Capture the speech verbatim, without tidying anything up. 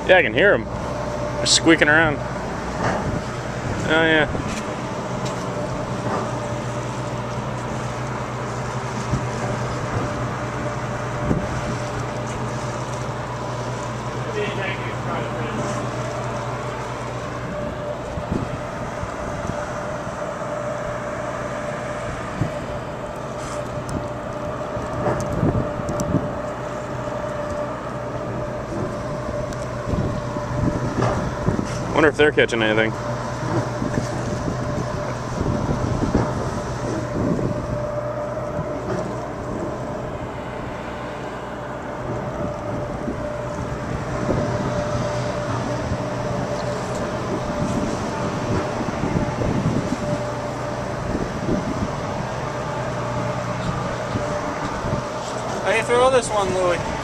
Yeah, I can hear them. They're squeaking around. Oh yeah. Wonder if they're catching anything. How do you throw this one, Louie?